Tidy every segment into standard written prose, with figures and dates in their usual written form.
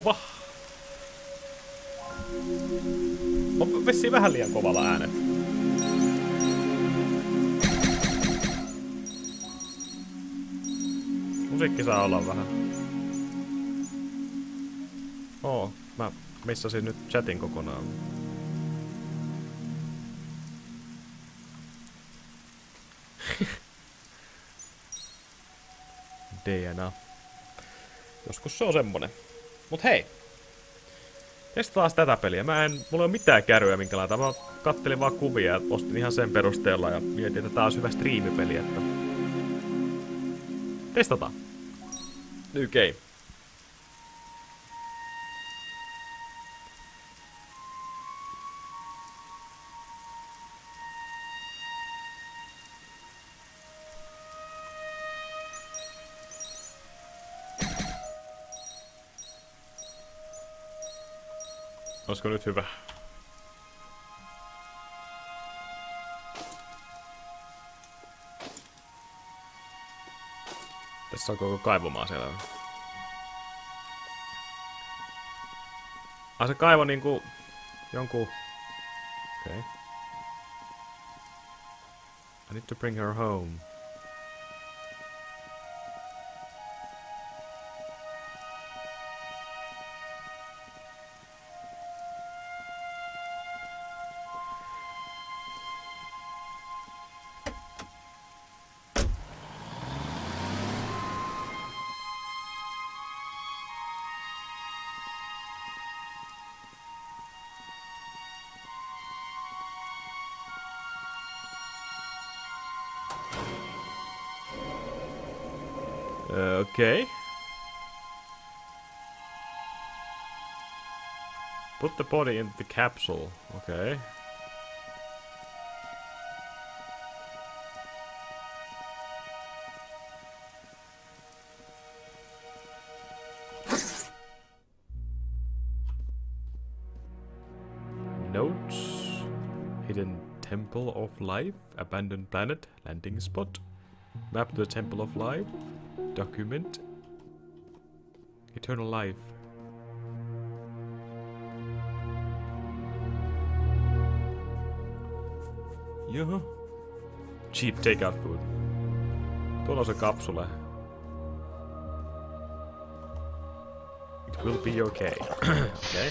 Vah! On vissiin vähän liian kovalla äänet. Musiikki saa olla vähän. Mä missasin nyt chatin kokonaan. DNA. Joskus se on semmonen. Mut hei! Testataan tätä peliä. Mulla ei ole mitään kärryä minkälaista. Mä kattelin vaan kuvia ja ostin ihan sen perusteella ja mietin, että tää on hyvä striimipeli, että... Testataan. New game. Olisiko nyt hyvä? Tässä on koko kaivomaa siellä. Se kaivo niinku... jonkun... Okei. Okay. I need to bring her home. Okay. Put the body in the capsule. Okay. Notes. Hidden Temple of Life. Abandoned planet. Landing spot. Map to the Temple of Life. Document. Eternal life. Joo. Cheap takeout food. Tuolla on se kapsule. It will be okay. Okay.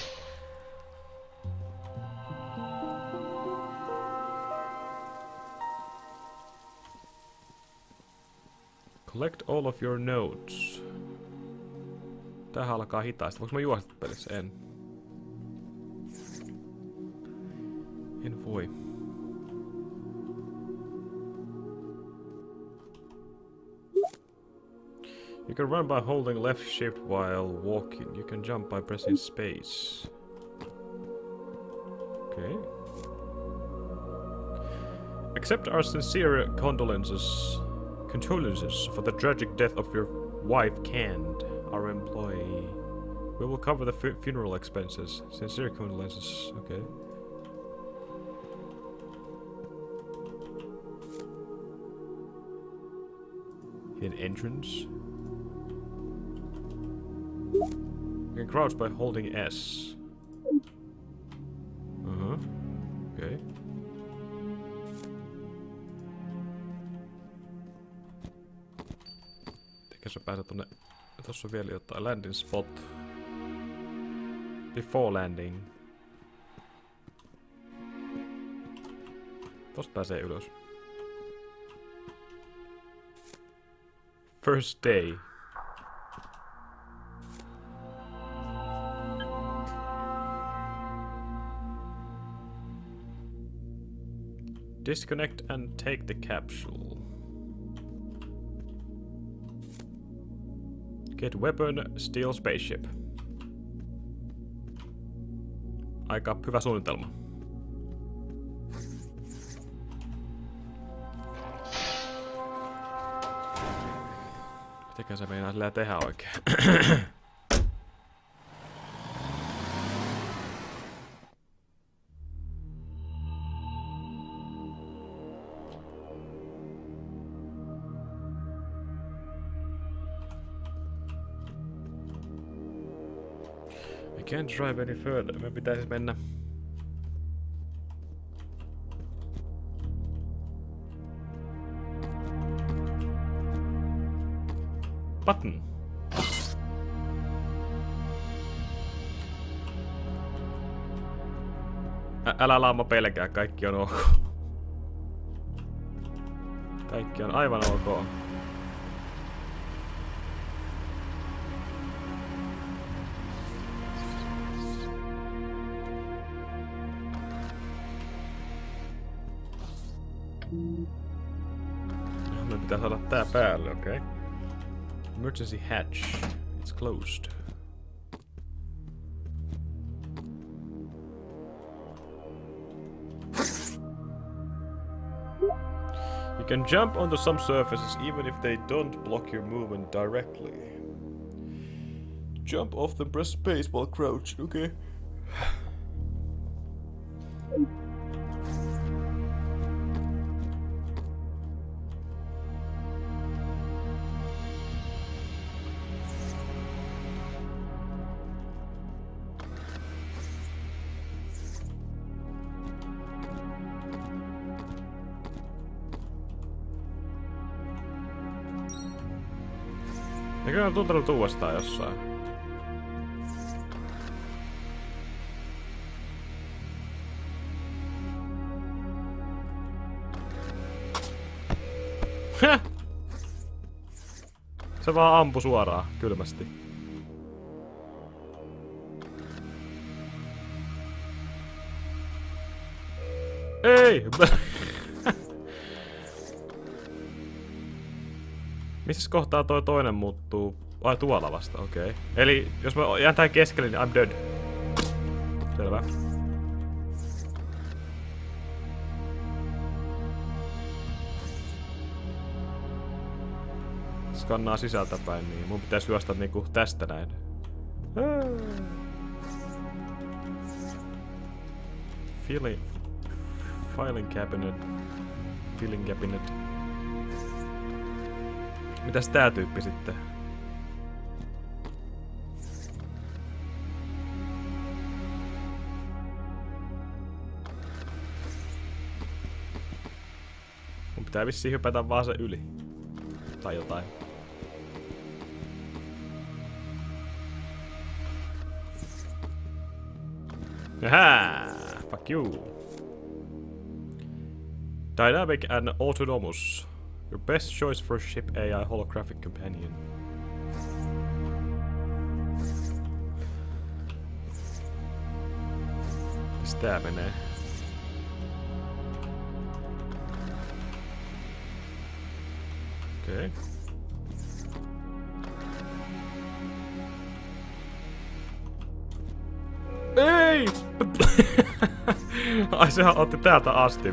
Collect all of your notes. Tähän alkaa hitaasti. Voinko mä juosta pelissä? En. En voi. You can run by holding left shift while walking. You can jump by pressing space. Okay. Accept our sincere condolences for the tragic death of your wife, Cand, our employee. We will cover the funeral expenses. Sincere condolences. Okay. Hidden entrance. You can crouch by holding S. Okay. Sä pääset tonne... Tossa on vielä jotain. Landing spot. Before landing. Tosta pääsee ylös. First day. Disconnect and take the capsule. Get weapon, steal spaceship. Aika hyvä suunnitelma. Mitäkään se meinaa sillä tehdä oikein? Can't drive any further. Me pitäisi mennä. Button. Älä laama pelkää, kaikki on ok. Kaikki on aivan ok. Me pitää saada tää päälle, okei. Okay. Emergency hatch. It's closed. You can jump onto some surfaces even if they don't block your movement directly. Jump off them, press space while crouched, okay? Eikö on tuntunut uudestaan jossain? Häh? Se vaan ampui suoraan, kylmästi. Ei! Missä kohtaa toi toinen muuttuu? Ai tuolla vasta, okei. Okay. Eli jos mä jään tähän keskelle, niin I'm dead. Selvä. Skannaa sisältäpäin, niin mun pitäisi juosta niinku tästä näin. Filing cabinet. Filing cabinet. Mitäs tää tyyppi sitten? Mun pitää vissiin hypätä vaan se yli. Tai jotain. Jaha! Fuck you! Dynamic and autonomous. Your best choice for ship AI holographic companion. Missä tää menee? Okei. Okay. Ei! Ai sehän otti täältä asti.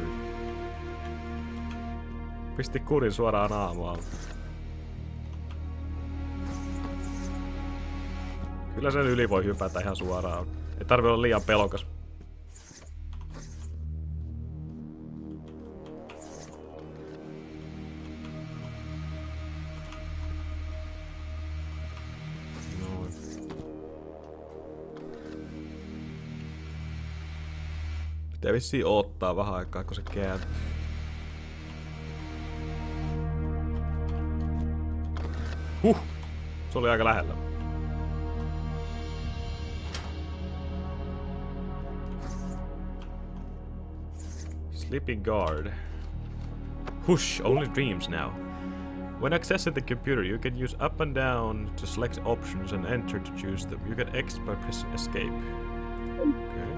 Pisti kurin suoraan aamualla. Kyllä sen yli voi hypätä ihan suoraan. Ei tarvi olla liian pelokas. Noin. Pitää vissiin odottaa vähän aikaa, kun se kääntyy. Se oli aika lähellä. Sleeping guard. Hush, only dreams now. When accessing the computer, you can use up and down to select options and enter to choose them. You can exit by pressing escape. Okay.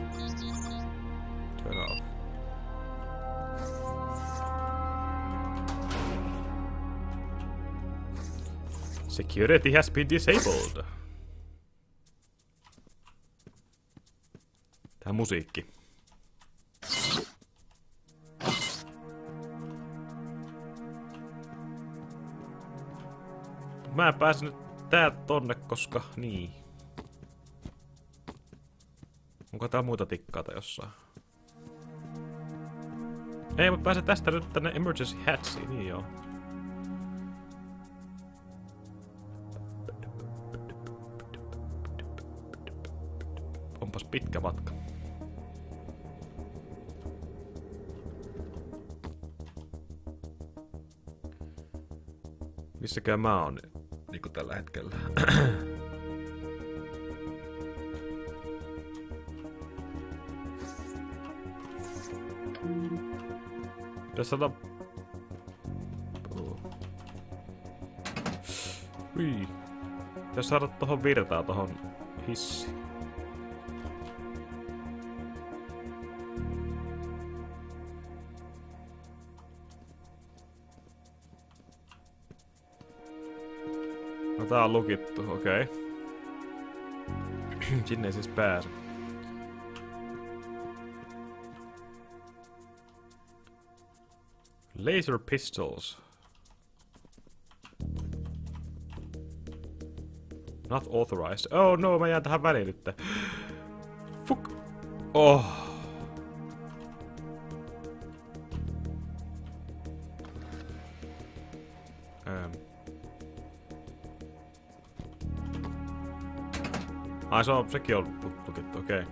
Turn off. Security has been disabled. Tää musiikki. Mä en pääse nyt täältä tonne, koska niin. Onko täällä muita tikkaita jossain? Ei, mutta pääse tästä nyt tänne emergency hatchiin, niin joo. Onpas pitkä matka. Missäkään mä oon niinku tällä hetkellä? Pitäis saada... Pitäis saada tohon virtaa tohon hissiin. No tää on lukittu, okei. Sinne ei siis pääse. Laser pistols. Not authorized. Oh no, mä jään tähän väliin nyt. Fuck. Oh. Ai sekin on lukittu, okei.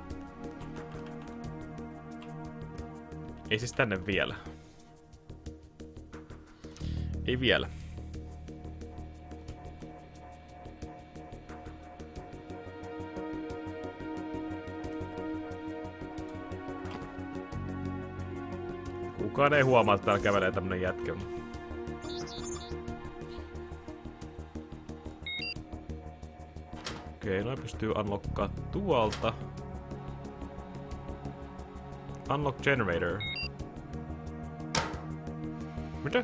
Ei siis tänne vielä. Ei vielä. Kukaan ei huomaa, että täällä kävelee tämmönen jätkä. Okei, noin pystyy unlockkaa tuolta. Unlock generator. Mitä?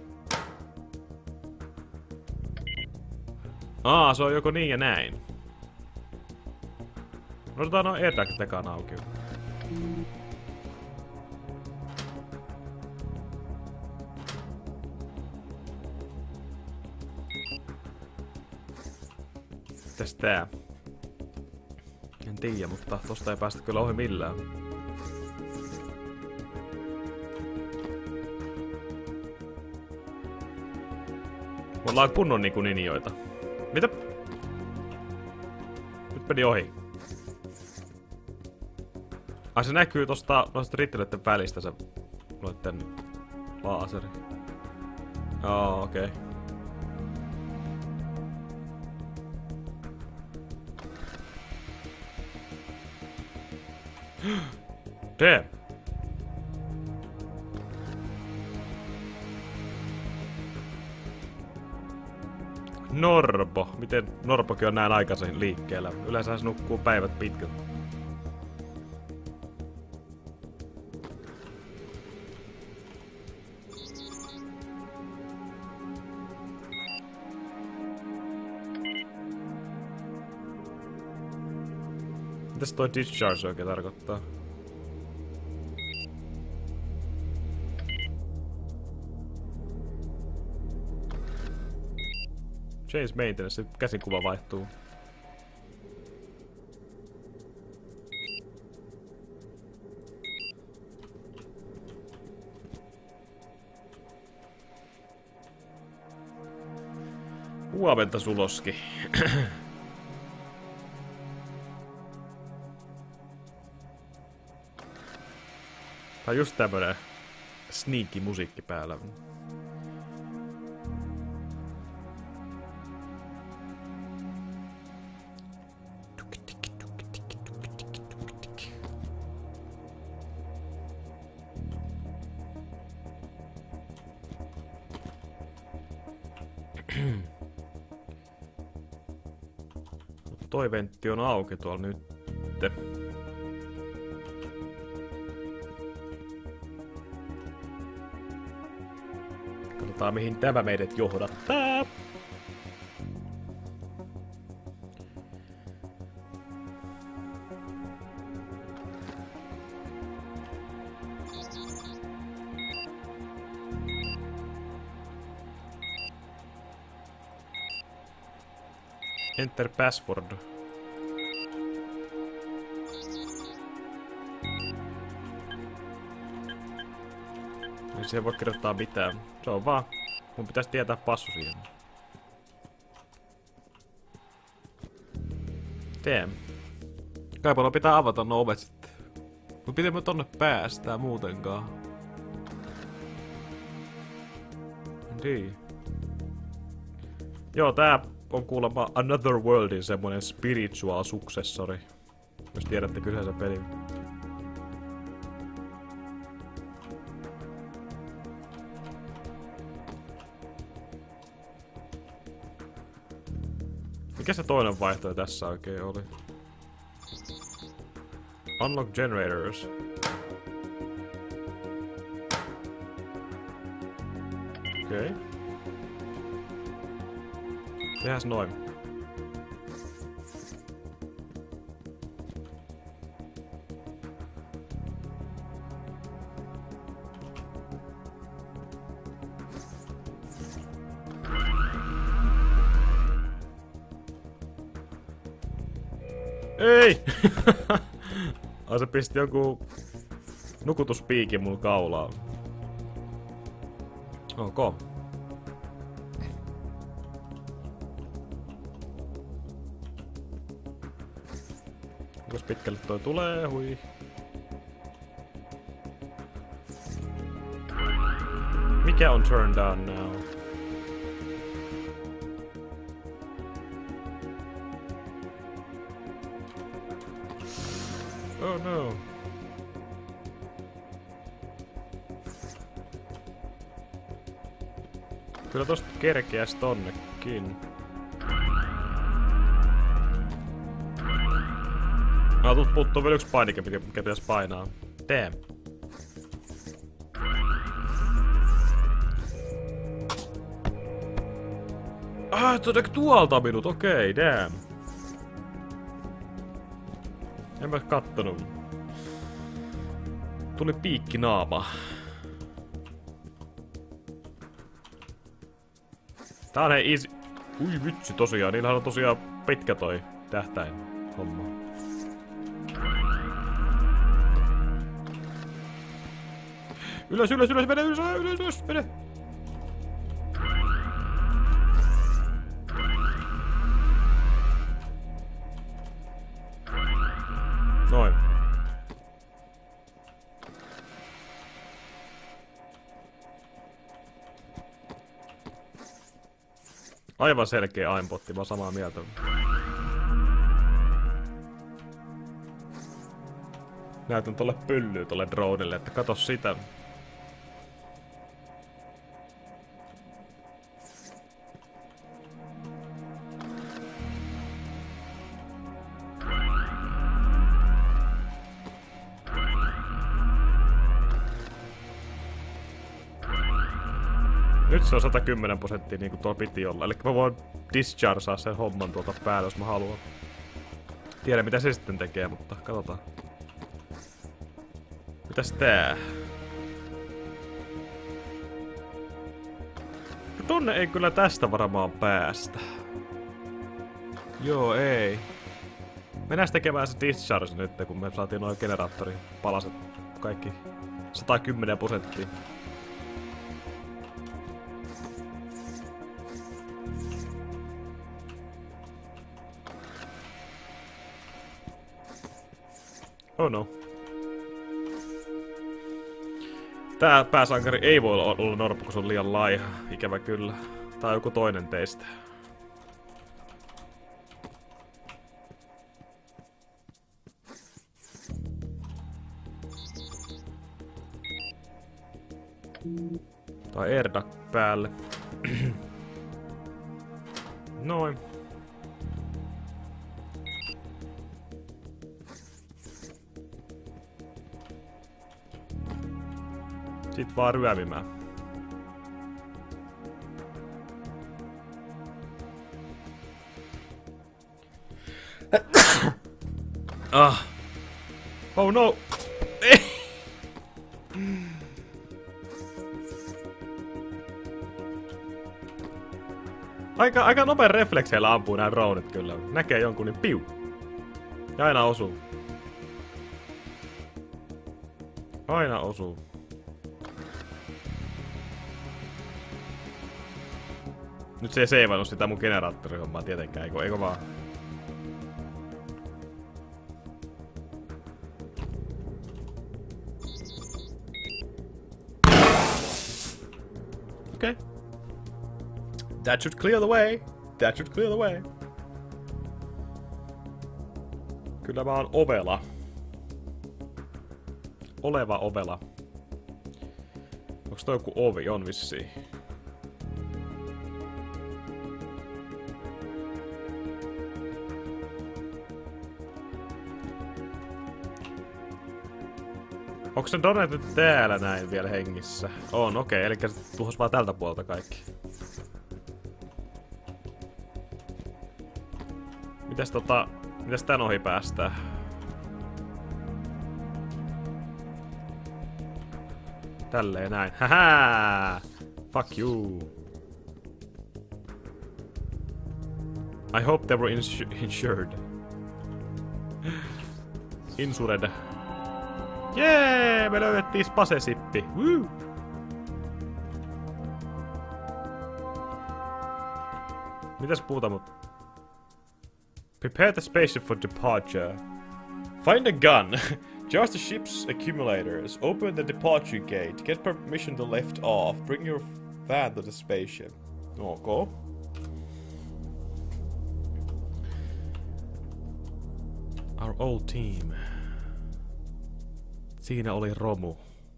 Se on joko niin ja näin. Otetaan noin etätekan auki. Mitäs tää? En tiedä, mutta tosta ei päästä kyllä ohi millään. Me ollaan kunnon niinku ninjoita. Mitä? Nyt meni ohi. Ai se näkyy noista rittelyiden välistä se noitten laaseri. Okei. Damn. Norpo. Miten Norpokin on näin aikaisin liikkeellä? Yleensä se nukkuu päivät pitkät. Mitäs toi discharge oikein tarkoittaa? Change maintenance, käsinkuva vaihtuu. Huomenta, Suloski. Tää on just tämmönen sneaky musiikki päällä. Toi ventti on auki tuolla nyt. Katsotaan mihin tämä meidät johdattaa. Enter password. Ei siihen voi kirjoittaa mitään. Se on vaan. Mun pitäisi tietää passu siihen. Damn. Kai paljon pitää avata no ovet sitten. Mut miten me tonne päästään muutenkaan? Niin. Joo, tää on kuulemma Another Worldin semmonen spiritual successori. Jos tiedätte kyseisen pelin. Mikä se toinen vaihtoehto tässä oikein oli? Unlock generators. Okei. Okay. Tehäs noin. Ei! Ai se pisti joku nukutuspiikin mun kaulaan. Ok. Kuinka pitkälle toi tulee? Hui. Mikä on turn down now? Oh no. Kyllä tosta kerkeäs tonnekin. Tuut puuttuu vielä yksi painike, mikä pitäis painaa. Damn. Tuolta minut, okei, damn. En mä kattonut. Tuli piikki naama. Tää on easy. Ui vitsi tosiaan, niillähän on tosiaan pitkä toi tähtäin homma. Ylös, mene, ylös, mene! Noin. Aivan selkeä aimpotti, mä oon samaa mieltä. Näytän tolle pyllyy tolle dronelle, että kato sitä. Nyt se on 110% niinku tuolla piti olla. Eli mä voin dischargea sen homman tuolta päälle, jos mä haluan. Tiedän mitä se sitten tekee, mutta katsotaan. Mitäs tää? No tonne ei kyllä tästä varmaan päästä. Joo, ei. Mennään tekemään se discharge nyt, kun me saatiin noin generaattorin palaset kaikki 110%. Oh no. Tää pääsankari ei voi olla norppu, kun se on liian laiha. Ikävä kyllä. Tai joku toinen teistä. Tai Erdak päälle. Noin. Sit vaan ryömimään. Ah. Oh no. Aika nopean reflekseillä ampuu nää droneit kyllä. Näkee jonkun niin piu. Ja aina osuu. Aina osuu. Nyt se ei seivannut sitä mun generaattorihommaa tietenkään, eikö vaan? That should clear the way. That should clear the way. Kyllä mä oon ovela. Oleva ovela. Onks toi joku ovi? On vissiin. Onko se Donet nyt täällä näin vielä hengissä? On, okei, eli se tuhos vaan tältä puolta kaikki. Mitäs tän ohi päästään? Tälleen näin. Hähää! Fuck you. I hope they were insured. Insured. Jee! Me löydettiin spasesippi. Woo! Mitäs puhuta mut? Prepare the spaceship for departure. Find a gun. Charge the ship's accumulators. Open the departure gate. Get permission to lift off. Bring your van to the spaceship. Okay. Our old team. Siinä oli Romu.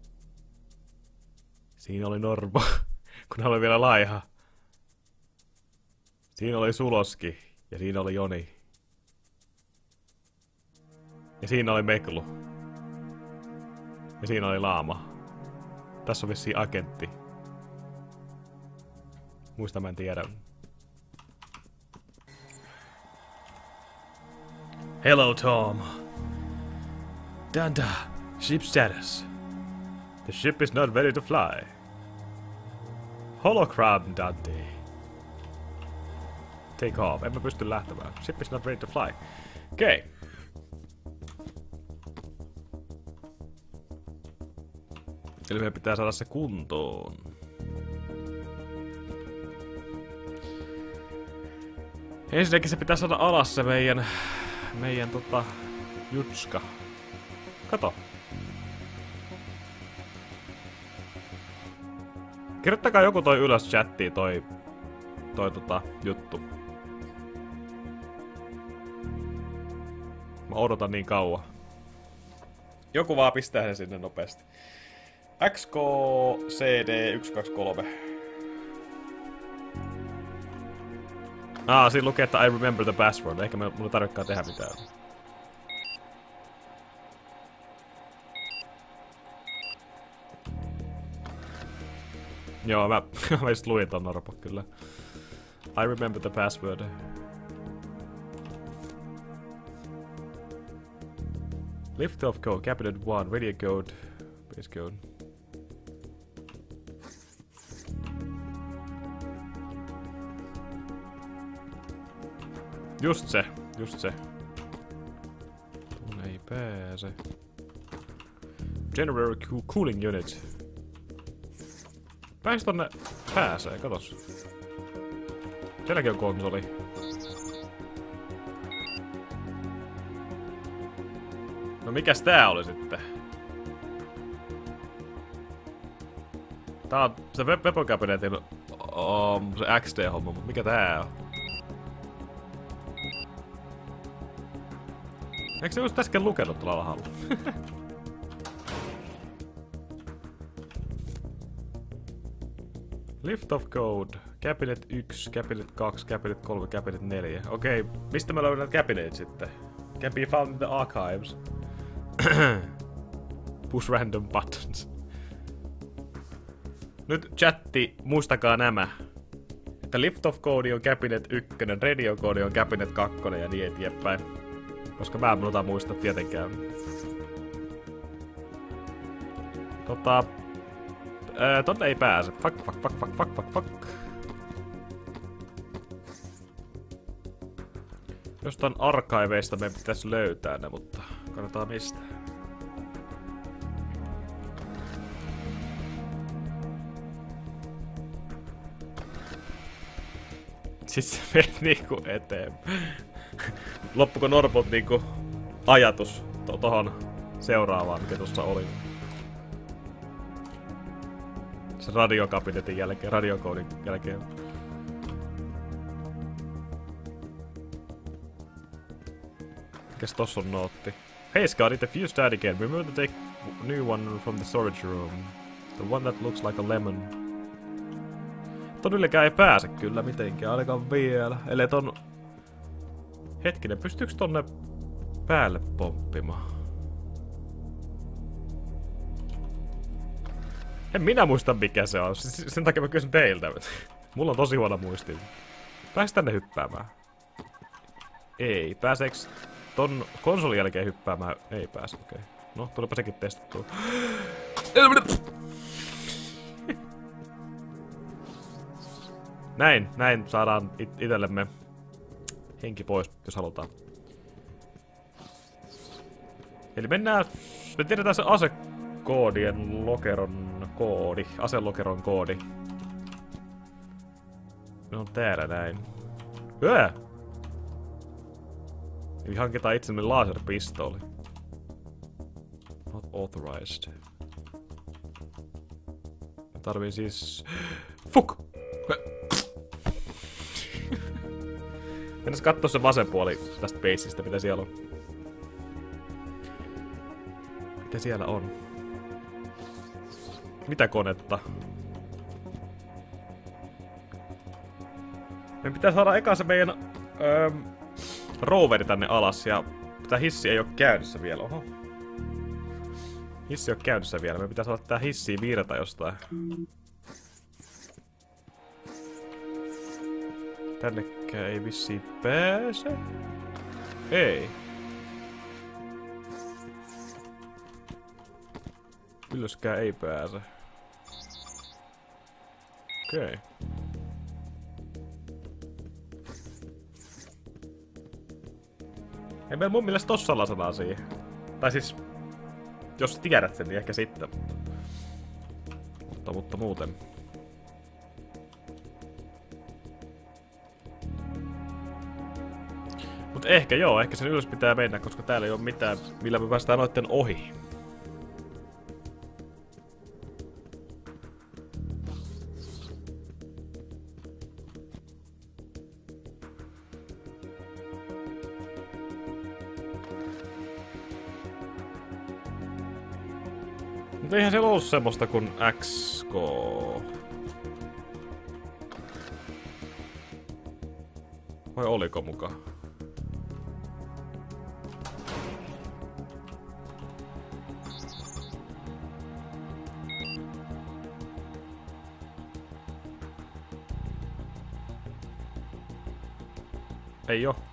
Siinä oli Normo, kun hän oli vielä laiha. Siinä oli Suloski. Ja siinä oli Joni. Ja siinä oli Meklu. Ja siinä oli Laama. Tässä on vissiin agentti. Muista mä en tiedä. Hello, Tom. Danda. Ship status. The ship is not ready to fly. Hologram, Dante. Take off. En mä pysty lähtemään. Ship is not ready to fly. Okei. Okay. Eli meidän pitää saada se kuntoon. Ensinnäkin se pitää saada alas se meidän jutska. Kato. Kirjoittakaa joku toi ylös chattiin toi juttu. Mä odotan niin kauan. Joku vaan pistää sen sinne nopeasti. XKCD123. Siinä lukee, että I remember the password. Ehkä mulla tarvitsekaan tehdä mitään. Joo, mä just luin ton Norpo, kyllä. I remember the password. Lift off code, cabinet 1, radio code, base code. Just se. Tuonne ei pääse. General cooling unit. Pääs tonne pääsee, katos. Sielläkin on konsoli. No mikäs tää oli sitten? Tää on se webcabinetin se XD-homma, mutta mikä tää on? Eikö se just äsken lukenut tuolla alhaalla? Lift off code. Cabinet 1, cabinet 2, cabinet 3, cabinet 4. Okei, mistä mä löydän cabinet sitten? Can be found in the archives. Push random buttons. Nyt chatti, muistakaa nämä. Että lift off code on cabinet 1, radio code on cabinet 2 ja niin eteenpäin. Koska mä en muista tietenkään. Tonne ei pääse. Fuck. Jostain archiveista meidän pitäisi löytää ne, mutta katsotaan mistä. Siis se meni niinku eteen. Loppuko Norpot niinku ajatus tohon seuraavaan, mikä tuossa oli? Se radiokabinetin jälkeen, radiokoodin jälkeen. Mikäs tossa on nootti? Hey Scott, if you start again, remember to take new one from the storage room. The one that looks like a lemon. Ton ylekään ei pääse kyllä mitenkään, ainakaan vielä. Eli ton... Hetkinen, pystyykö tonne päälle pomppimaan? En minä muista mikä se on, sen takia mä kysyn teiltä. Mulla on tosi huono muisti. Pääs tänne hyppäämään? Ei. Pääseeks ton konsolin jälkeen hyppäämään? Ei pääse, okei. Okay. No, tulipa sekin testattua. Näin saadaan itellemme henki pois, jos halutaan. Eli me tiedetään se asekoodien lokeron koodi, aselokeron koodi. Ne on täällä näin. Eli hankitaan itsemme laserpistooli. Not authorized. Tarvii siis... Fuck! Mennäs kattoo se vasen puoli tästä baseista, mitä siellä on. Mitä siellä on? Mitä konetta? Meidän pitää saada eka se meidän roveri tänne alas ja tää hissi ei oo käynnissä vielä. Oho. Hissi ei oo käynnissä vielä. Meidän pitää saada tää hissiä virta jostain. Tännekään ei vissiin pääse. Ei. Ylöskään ei pääse. Okei. Okay. Ei meillä mun mielestä tossa lasanaa siihen. Tai siis... Jos tiedät sen, niin ehkä sitten. Mutta muuten. Mut ehkä joo, ehkä sen ylös pitää mennä, koska täällä ei oo mitään, millä me päästään noitten ohi. Mutta eihän siellä ollut semmoista kuin XK. Vai oliko mukaan? Ei oo.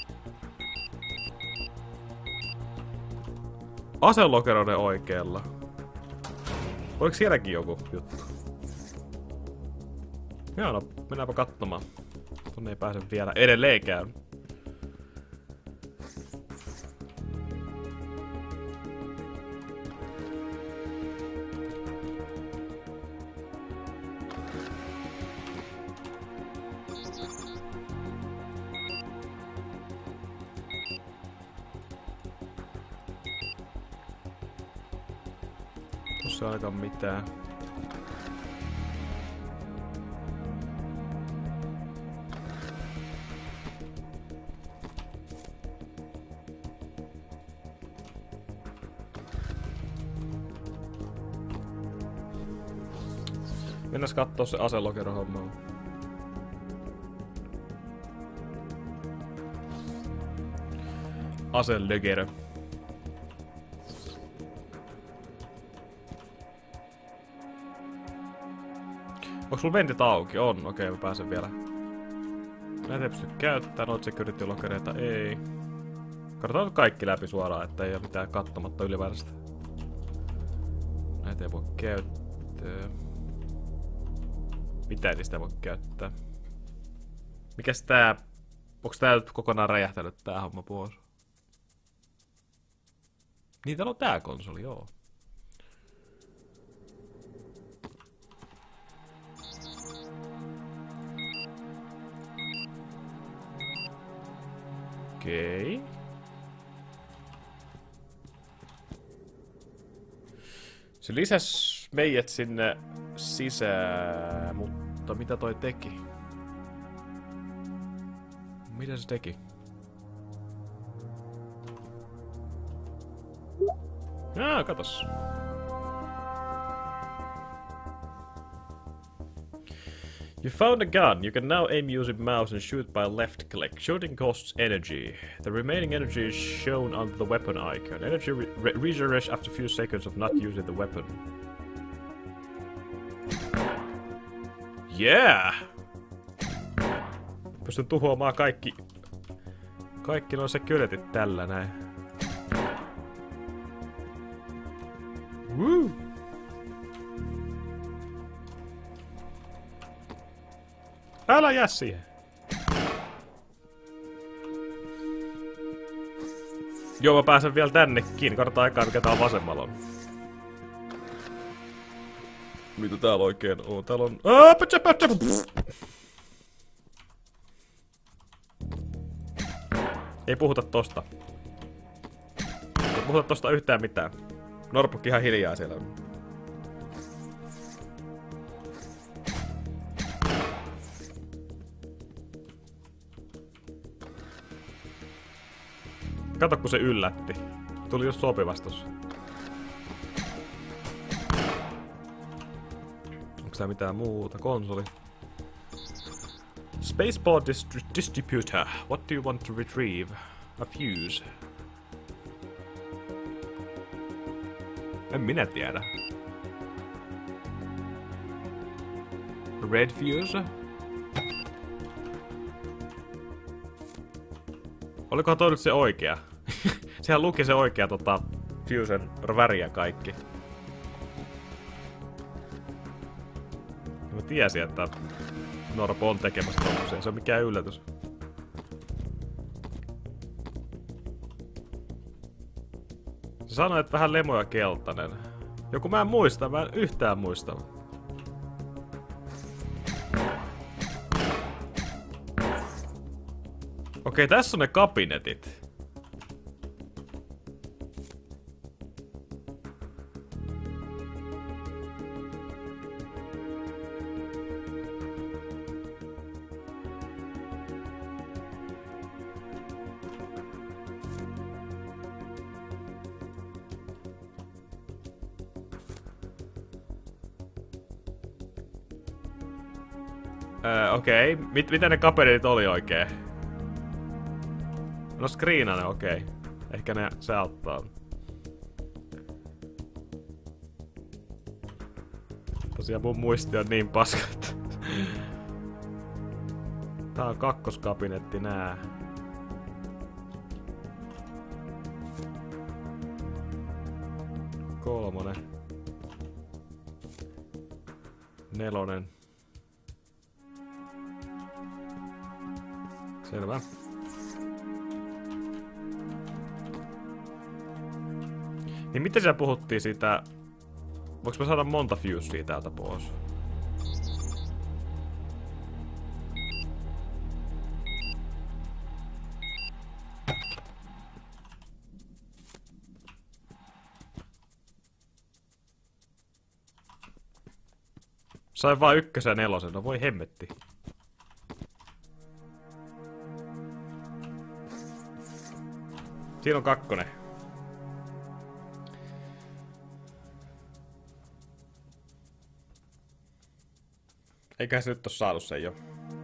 Aselokeroiden oikealla. Oliko sielläkin joku juttu? Joo, no mennäänpä katsomaan. Tonne ei pääse vielä edelleenkään. Tossa ei ainakaan mitään. Mennäs kattoo se aselokero homma. Aselökerö. Onko sulla ventit auki? On, okei, mä pääsen vielä. Näitä ei pysty käyttämään, noita security-lokereita ei. Katsotaan nyt kaikki läpi suoraan, että ei ole mitään kattomatta ylimääräistä. Näitä ei voi käyttää. Mitä niistä ei voi käyttää? Mikäs tää... Onks tää nyt kokonaan räjähtänyt tää homma pois? Niin, täällä on tää konsoli, joo. Okei. Se lisäs meidät sinne sisään, mutta mitä toi teki? Mitä se teki? Katos. You found a gun. You can now aim using mouse and shoot by left click. Shooting costs energy. The remaining energy is shown under the weapon icon. Energy regenerates after a few seconds of not using the weapon. Yeah! Pystyn tuhoamaan kaikki noin securityt tällä näin. Woo! Älä jää siihen! Joo, mä pääsen vielä tännekin. Katsotaan aikaa, mikä täällä vasemmalla on. Mitä täällä oikein on? Täällä on... Ei puhuta tosta. Ei puhuta tosta yhtään mitään. Norpukki ihan hiljaa siellä. Kato kun se yllätti. Tuli just sopivasti tossa. Onks tää mitään muuta? Konsoli. Spaceport distributor. What do you want to retrieve? A fuse. En minä tiedä. Red fuse? Olikohan toi nyt se oikea? Sehän luki se oikea fusen väriä kaikki. Mä tiesin, että Norpo on tekemässä tommosia. Se on mikään yllätys. Se sanoi, että vähän lemoja keltainen. Joku mä en muista, mä en yhtään muista. Okei, tässä on ne kabinetit. Okei. Mitä ne kabinetit oli oikein? No screenane, okei. Ehkä se auttaa. Tosiaan mun muisti on niin paskat. Tää on kakkoskabinetti nää. Kolmonen. Nelonen. Selvä. Niin miten siellä puhuttiin siitä... Voinko mä saada monta fusea täältä pois? Sain vaan 1 ja 4, no voi hemmetti. Siinä on 2. Eikä se nyt oo saatu sen jo.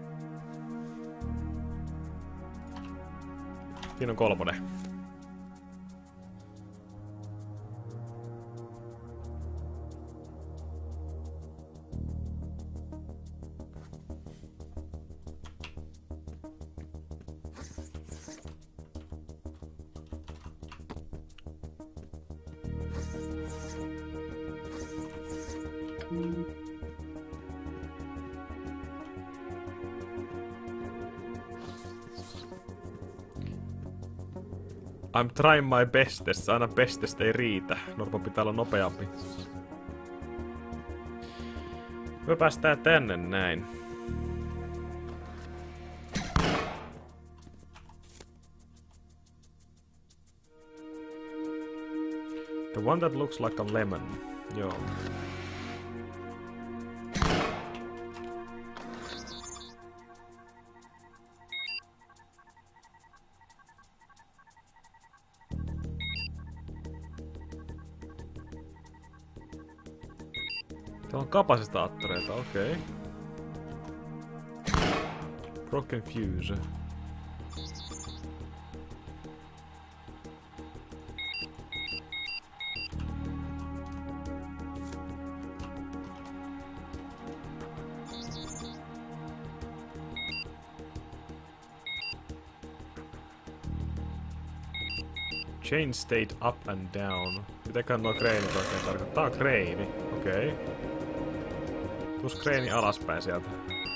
Siinä on 3. I'm trying my bestest. Aina bestest ei riitä. Norpan pitää olla nopeampi. Me päästään tänne näin. The one that looks like a lemon. Joo. Täällä on kapasitaattoreita, okei. Okay. Broken fuse. Chain state up and down. Mitäkään nuo kreenit oikein tarkoittaa? Tää on kreini. Okei. Okay. Tuus kreeni alaspäin sieltä.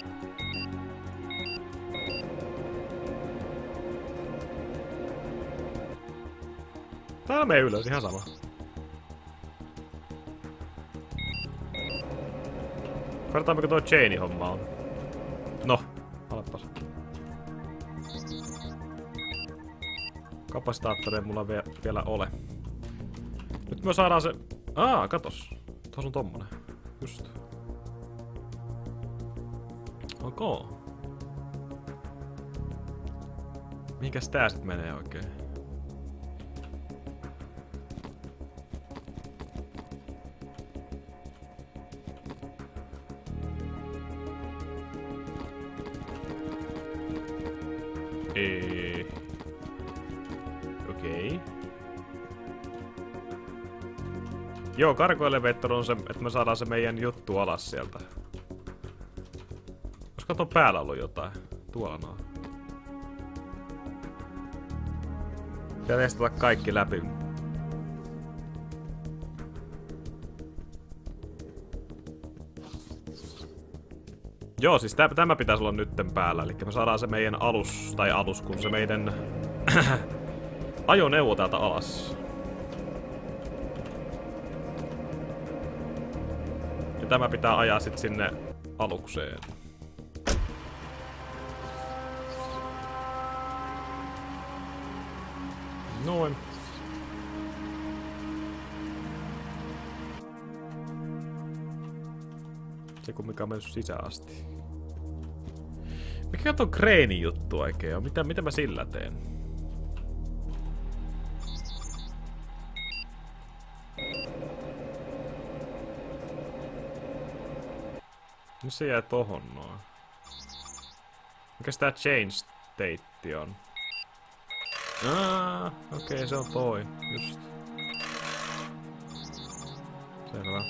Täällä menee ylös, ihan sama. Katsotaan mikä tuo chaini homma on. No, alepas. Kapasitaattoreja mulla vielä ole. Nyt me saadaan se... katos. Tuossa on tommonen. Just. Okay. Mihinkäs tää sit menee oikein? Okei. Joo, cargo elevator on se, että me saadaan se meidän juttu alas sieltä. Olisiko tuon päällä ollut jotain? Tuolla noin. Pitää testata kaikki läpi. Joo, siis tämä pitäisi olla nytten päällä, eli me saadaan se meidän alus, kun se meidän ajoneuvo täältä alas. Ja tämä pitää ajaa sit sinne alukseen. Noin. Se kun mikä on mennyt sisään asti. Mikä on kreeni juttu oikein on? Mitä mä sillä teen? No se jää tohon noin. Mikäs tää change state on? Okei, se on toi. Just. Selvä.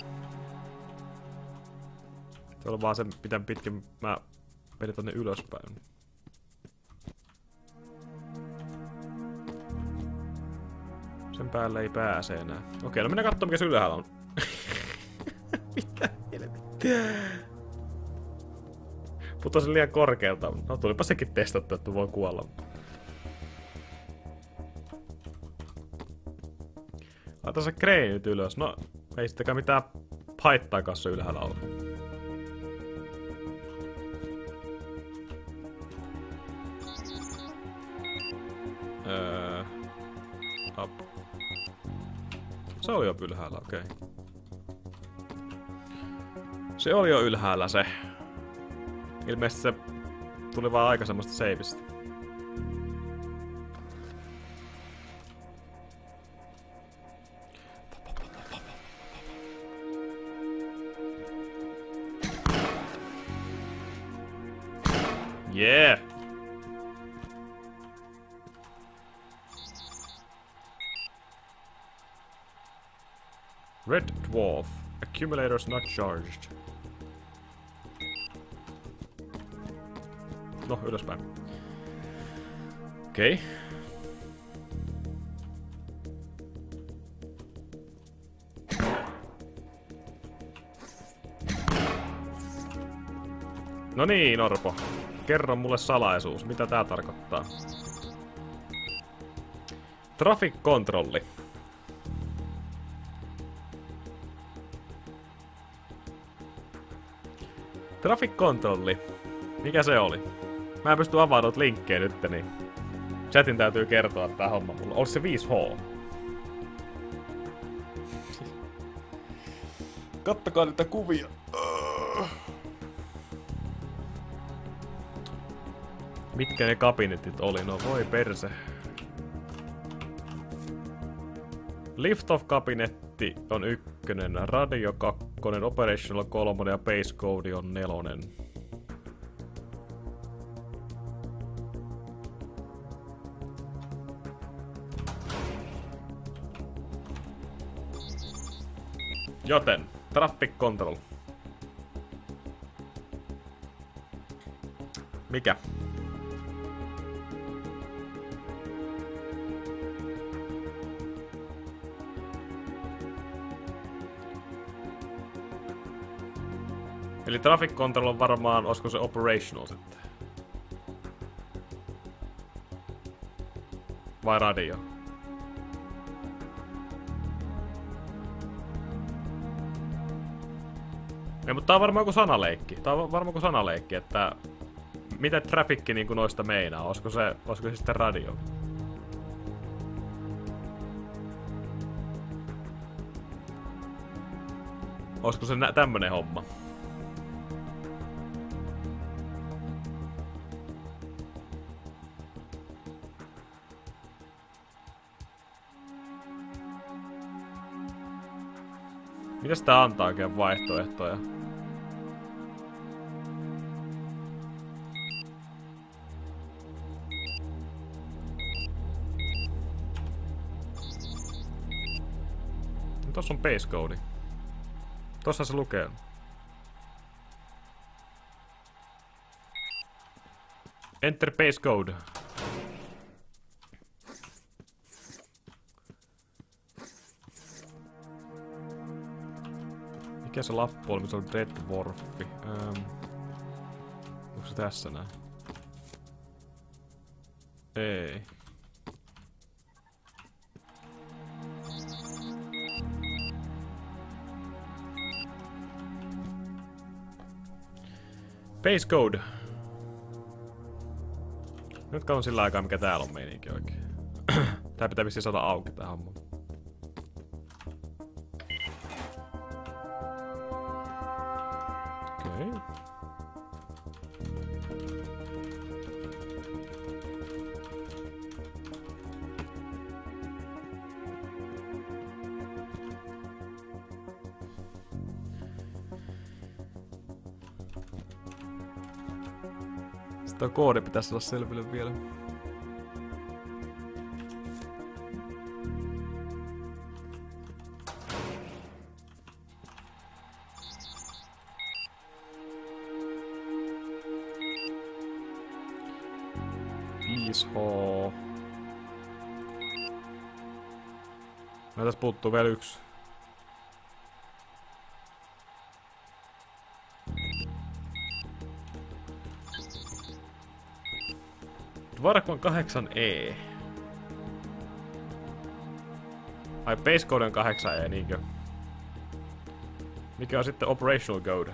Se on vaan sen pitkin mä vedin tonne ylöspäin. Sen päälle ei pääse enää. Okei, no mennään kattoo mikä se ylhäällä on. Mitä helvettiä? Putosin liian korkealta. No tulipa sekin testattu, että voi kuolla. Laita se kreeni nyt ylös. No, ei sittenkään mitään haittaa kanssa ylhäällä olla. Up. Se oli jo ylhäällä, okei. Okay. Se oli jo ylhäällä se. Ilmeisesti se tuli vaan aikaisemmasta seivistä. Yeah! Red Dwarf. Accumulators not charged. No, ylöspäin. Okei. Okay. No niin, Orpo. Kerro mulle salaisuus. Mitä tää tarkoittaa? Traffic-kontrolli. Traffic-kontrolli. Mikä se oli? Mä en pysty avaamaan noita linkkejä nyt, niin chatin täytyy kertoa tää homma mulle. Olis se 5H? Kattokaa niitä kuvia. Mitkä ne kabinetit oli? No voi perse. Lift-off-kabinetti on 1, radio 2, operational 3 ja base code on 4. Joten, traffic control. Mikä? Eli traffic control on varmaan, olisiko se operational sitten? Vai radio? Ei, mutta tää on varmaan joku sanaleikki. Että mitä trafficki niinku noista meinaa? Olisiko se sitten radio? Olisiko se tämmönen homma? Mitäs tää antaa oikein vaihtoehtoja? No, tossa on base code. Tossa se lukee. Enter base code. Mikä se lappu oli, missä on Dead Dwarfi? Onko se tässä näin? Ei. Base code. Nyt katson sillä aikaa, mikä täällä on meininki oikein. Tää pitää vissiin saada auki tää homma. Okei. Sitä koodi pitäisi olla selville vielä. Ishoo. No tässä puuttuu vielä yksi. Varkon 8E. Ai, base code on 8E, niinkö? Mikä on sitten operational code?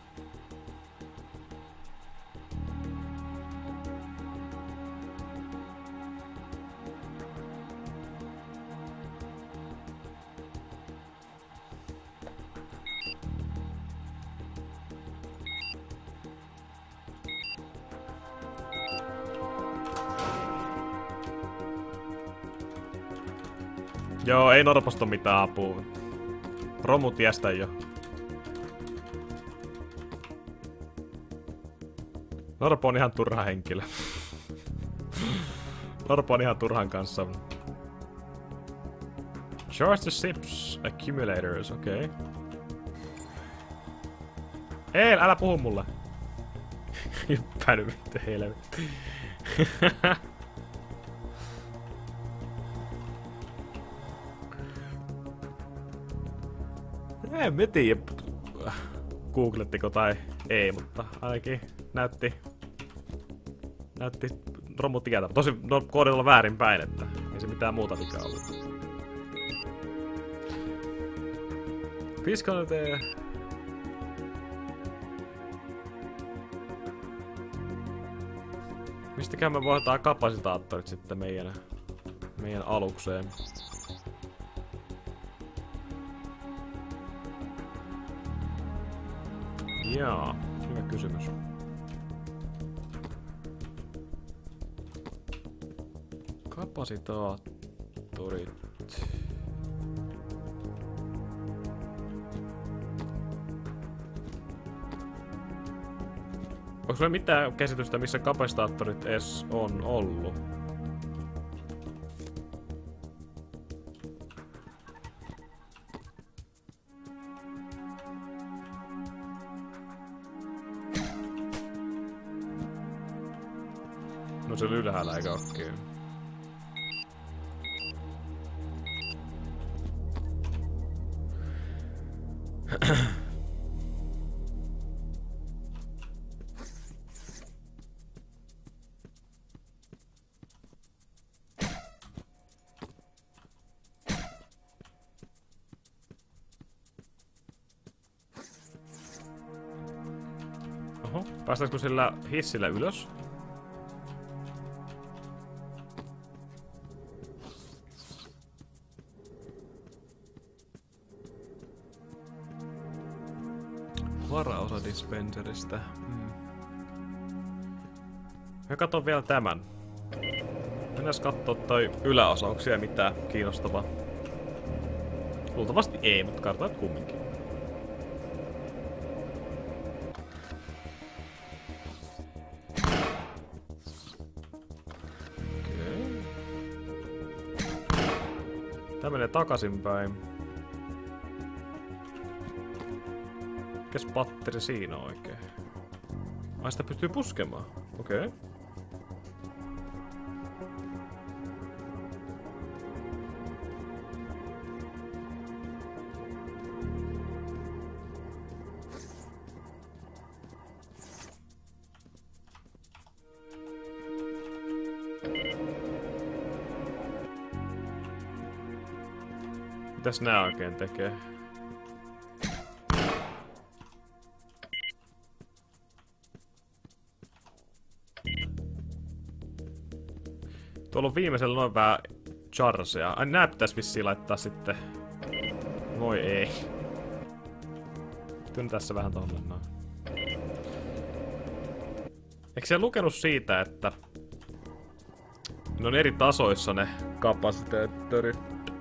Joo, ei Norposta mitään apua. Romu tiestä jo. Norpo on ihan turha henkilö. Norpo on ihan turhan kanssa. Charge the ships accumulators, okei. Okay. Ei, älä puhu mulle. Hyppänyt vittu helvetti. En mä tiedä, googlettiko tai ei, mutta ainakin näytti Romu tietä. Tosi koodilla väärinpäin, että ei se mitään muuta mikä ollut. Fiskalite. Mistäkään me voidaan kapasitaattorit sitten meidän alukseen? Jaa, hyvä kysymys. Kapasitaattorit. Onko sulla mitään käsitystä, missä kapasitaattorit edes on ollut? No se ylhäällä eikä okei. Oho, päästäisikö sillä hissillä ylös? Varaosa dispenseristä. Mä katon vielä tämän. Mennään kattoo toi yläosa, onko siellä mitään kiinnostavaa? Luultavasti ei, mutta katsotaan kumminkin. Okei. Tää menee takaisinpäin. Mikäs patteri siinä on oikein? Ai sitä pystyy puskemaan. Okei. Okay. Mitäs nää oikein tekee? Tuolla on viimeisellä noin vähän charseja. Ai nää pitäis vissiin laittaa sitten. Voi ei. Tyn tässä vähän tonne noin. Eikö se lukenut siitä, että ne on eri tasoissa ne kapasiteettorit?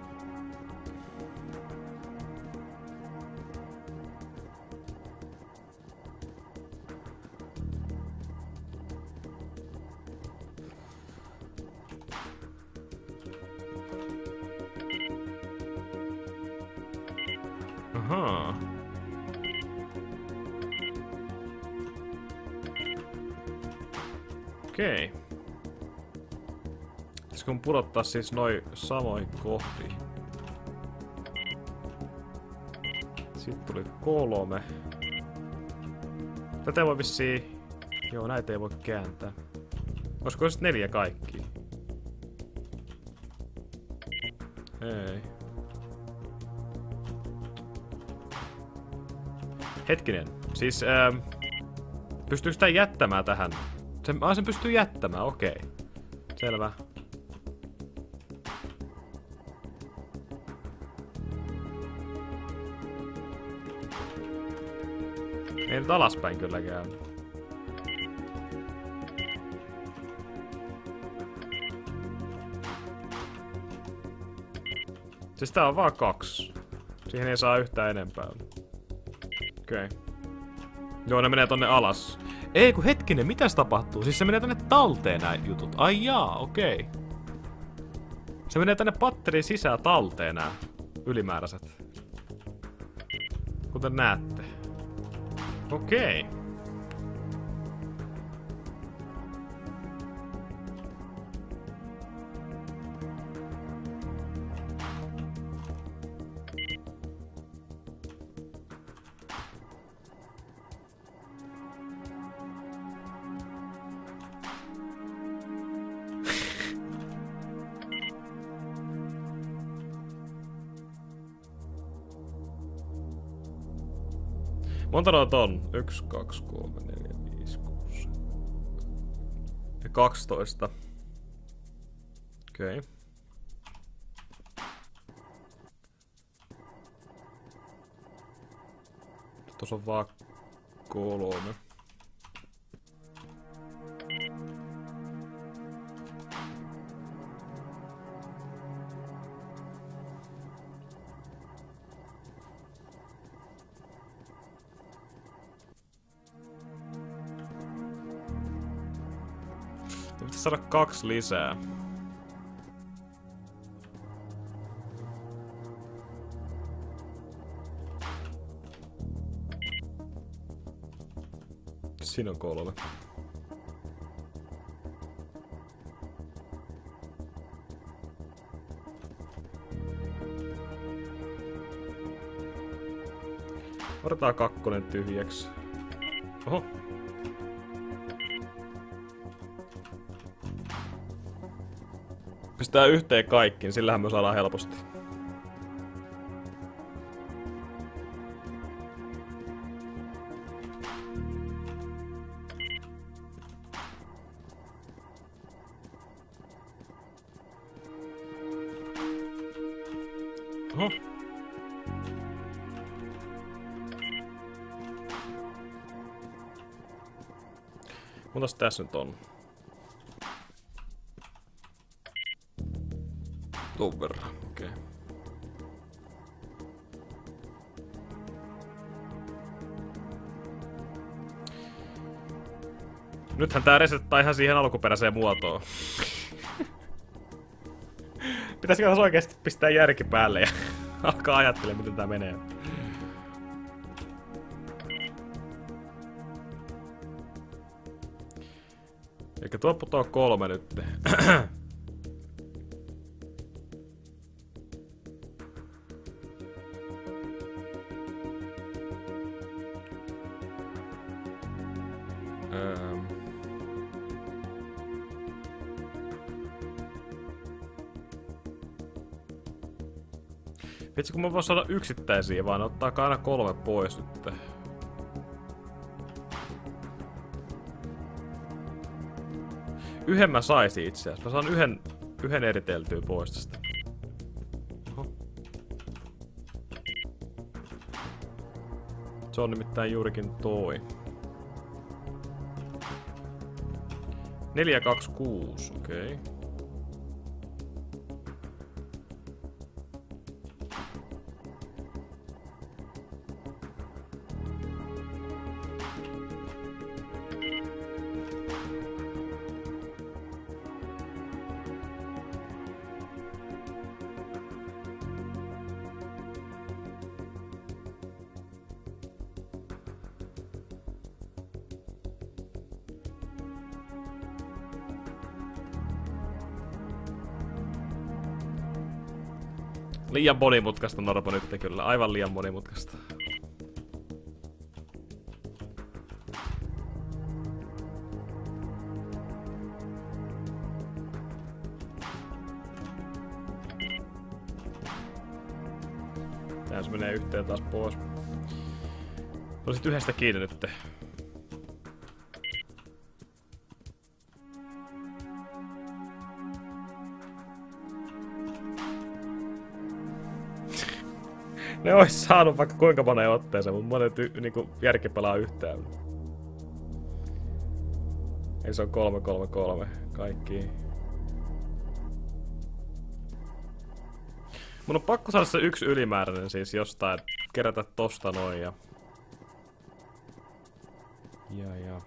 Ahaa. Okei. Pitäisikö mun pudottaa siis noin samoihin kohtiin? Sitten tuli 3. Tätä voi vissiin... Joo, näitä ei voi kääntää. Olisiko sitten 4 kaikki? Ei. Hetkinen. Siis, pystyykö sitä jättämään tähän? Sen pystyy jättämään, okei. Selvä. Ei nyt alaspäin kylläkään. Siis tää on vaan 2. Siihen ei saa yhtään enempää. Okei. Joo, ne menee tonne alas. Ei kun hetkinen, mitäs tapahtuu? Siis se menee tänne talteen nää jutut. Ai jaa, okei. Se menee tänne patteriin sisään talteen nää ylimääräiset. Kuten näette. Okei. Monta noita on? 1, 2, 3, 4, 5, 6 ja 12. Okei. Tuossa on vaan 3. pitäisi saada 2 lisää. Siinä on 3. Otetaan 2 tyhjäksi. Oho. Pistää yhteen kaikki, niin sillähän me saadaan helposti. Oho. Montas tässä nyt on? Tuon verran, okei. Okay. Nythän tää resettaa ihan siihen alkuperäiseen muotoon. Pitäisikö tässä oikeesti pistää järki päälle ja alkaa ajattelemaan, miten tää menee. Eikä tuo putoaa 3 nyt. Vitsi kun mä voin saada yksittäisiä, vaan ottaa aina 3 pois nyt. Yhden mä saisin itse asiassa. Mä saan yhden eriteltyä pois tästä. Oho. Se on nimittäin juurikin toi. 426, okei. Okay. Liian monimutkaista Norpo nyt kyllä, aivan liian monimutkaista. Tää se menee yhteen taas pois. On sit yhdestä kiinni nyt. Ne ois saanut vaikka kuinka moneen otteeseen, mutta monet niinku järki pelaa yhteen. Ei se on 3-3-3 kaikki. Mun on pakko saada se yksi ylimääräinen siis jostain, kerätä tosta noin ja... Ja.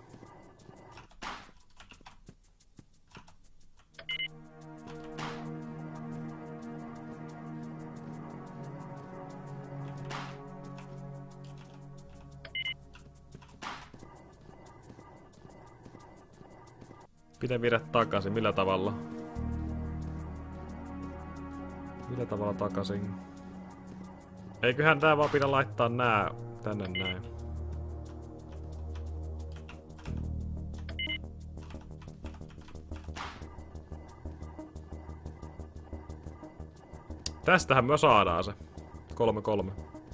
Pitää viedä takaisin, millä tavalla? Millä tavalla takaisin? Eiköhän tää vaan pidä laittaa nää tänne näin. Tästähän me saadaan se. 3-3.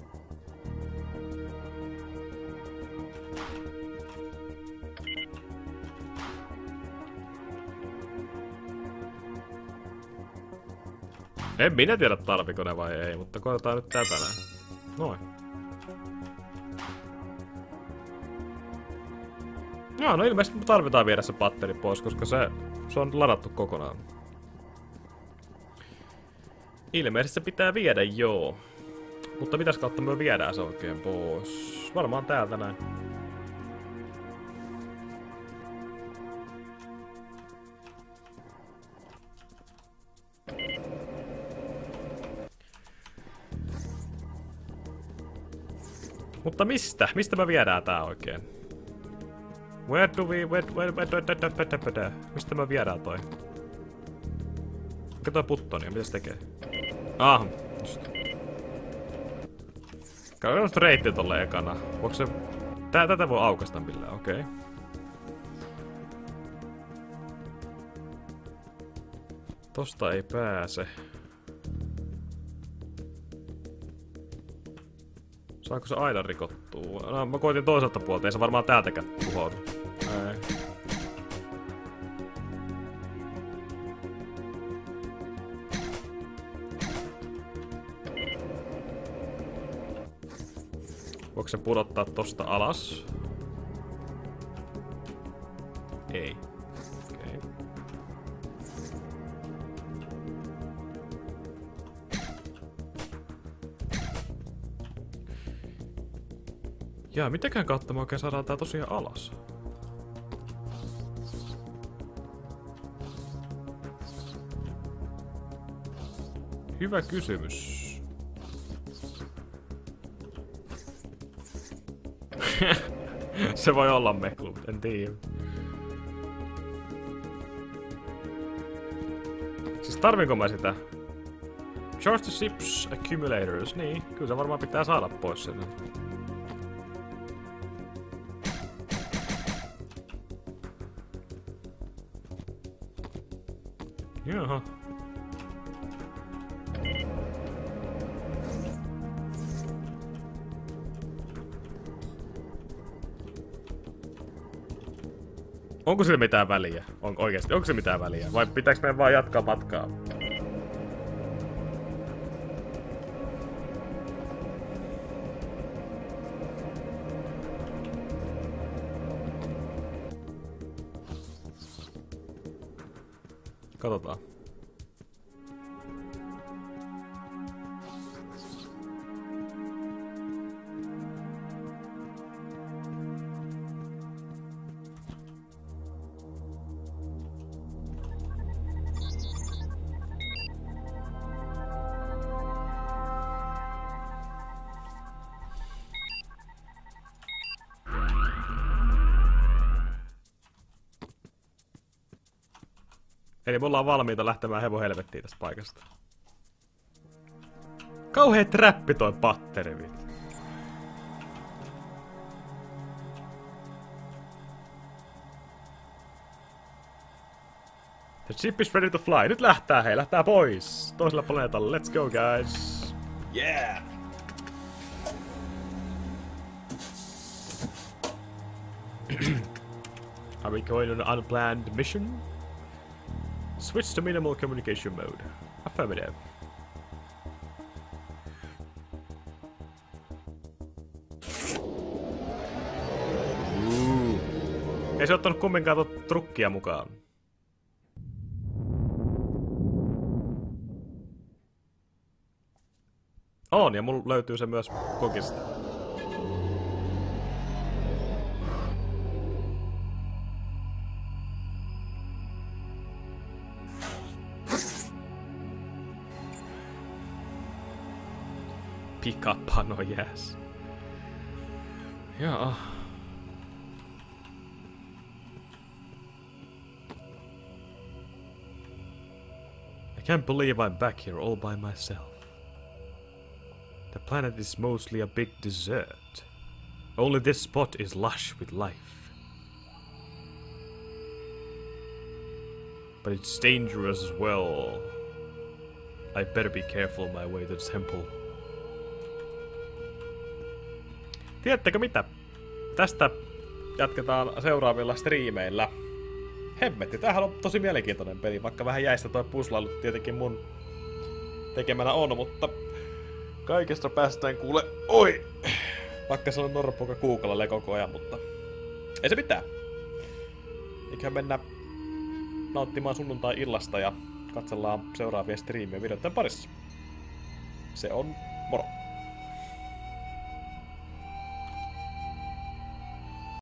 En minä tiedä tarviko ne vai ei, mutta koetaan nyt tätä näin. Noin. No ilmeisesti me tarvitaan viedä se patteri pois, koska se on ladattu kokonaan. Ilmeisesti se pitää viedä, joo. Mutta mitäs kautta me viedään se oikein pois? Varmaan täältä näin. Mutta mistä? Mistä me viedään tää oikein? Where do we... Mistä me viedään toi? Mikä toi buttonia? Mitä se tekee? Ah, just. Käydään just reitti tolle ekana. Voiko se... Tätä voi aukasta millään, okei. Okay. Tosta ei pääse. Saako se aidan rikottua? No, mä koitin toiselta puolta, ei se varmaan täältäkään tuhoudu. Ei. Voiko se pudottaa tosta alas? Ei. Okei. Jaa, mitäkään kautta me oikein saadaan tää tosiaan alas? Hyvä kysymys. Se voi olla meklu, en tiedä. Siis tarvinko mä sitä? Charge the ship's accumulators, niin. Kyllä se varmaan pitää saada pois sen. Jaha. Onko sillä mitään väliä? Oikeesti, onko se mitään väliä? Vai pitääkö meidän vaan jatkaa matkaa? Katsotaan. Eli me ollaan valmiita lähtemään hevon helvettiin tästä paikasta. Kauhea trappi toi patteri, vittu. The ship is ready to fly. Nyt lähtää, hei, lähtää pois. Toisella planeetalla. Let's go, guys. Yeah! Are we going on an unplanned mission? Switch to minimal communication mode. Affirmative. Ei se ottanut kumminkaan trukkia mukaan. On, ja mulla löytyy se myös kokista. Pikapano, yes. Jaa. I can't believe I'm back here all by myself. The planet is mostly a big desert. Only this spot is lush with life. But it's dangerous as well. I better be careful on my way to the temple. Tiedättekö mitä? Tästä jatketaan seuraavilla striimeillä. Hemmetti, tämähän on tosi mielenkiintoinen peli, vaikka vähän jäistä toi puslailu tietenkin mun tekemänä on, mutta kaikesta päästään kuule, oi! Vaikka se on norpoka kuukalla koko ajan, mutta ei se mitään. Eiköhän mennä nauttimaan sunnuntai-illasta ja katsellaan seuraavia striimejä videoiden parissa. Se on moro!